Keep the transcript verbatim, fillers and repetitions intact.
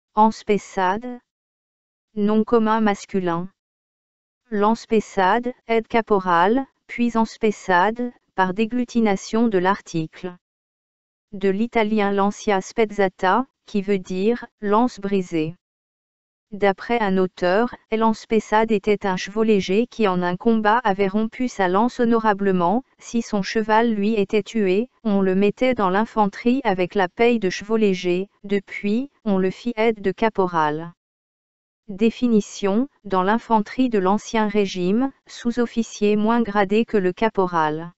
Anspessade. Nom commun masculin. L'anspessade, aide caporal, puis anspessade, par déglutination de l'article. De l'italien lancia spezzata, qui veut dire « lance brisée ». D'après un auteur, l'anspessade était un chevau léger qui en un combat avait rompu sa lance honorablement. Si son cheval lui était tué, on le mettait dans l'infanterie avec la paye de chevau léger, depuis, on le fit aide de caporal. Définition, dans l'infanterie de l'Ancien Régime, sous-officier moins gradé que le caporal.